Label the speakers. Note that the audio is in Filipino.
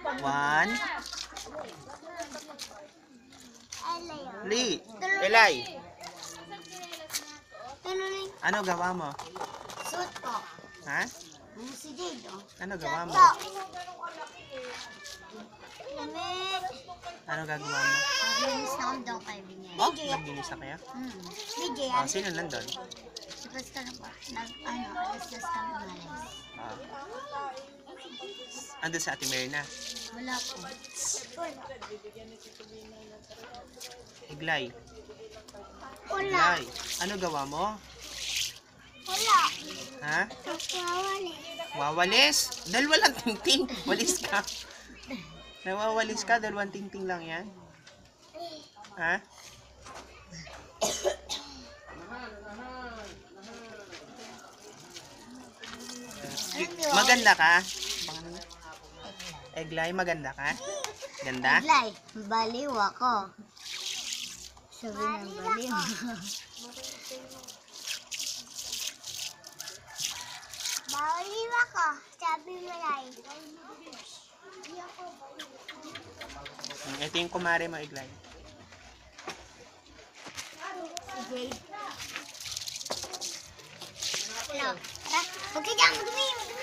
Speaker 1: One. Li. Elay. Ano gawa mo?
Speaker 2: Suot ko.
Speaker 1: Ha?
Speaker 2: Si Jade, oh.
Speaker 1: Ano gawa mo?
Speaker 2: Lamig.
Speaker 1: Ano gagawa mo?
Speaker 2: Naglinis na akong doon kay Binyay.
Speaker 1: Oh, naglinis na kaya?
Speaker 2: BJ,
Speaker 1: Oh, sino nandun?
Speaker 2: basta na po. Alas-alas kami malis.
Speaker 1: Ah. Ando sa Ate Merna.
Speaker 2: Wala po.
Speaker 1: Iglay.
Speaker 2: Wala.
Speaker 1: Iglay. Ano gawa mo?
Speaker 2: Wala.
Speaker 1: Ha?
Speaker 2: Nagwawali.
Speaker 1: Wawalis? Dahil walang tingting. Walis ka. Nawawalis ka, dalawang tingting lang yan. Ha? Maganda ka? Eglay, maganda ka? Ganda?
Speaker 2: Iglay, baliw ako. Sabi ng baliw. Baliw ako. Sabi mo lang.
Speaker 1: Ito yung kumare mo, Eglay.
Speaker 2: Hello. Tara, huwag ka dyan. Magdumi.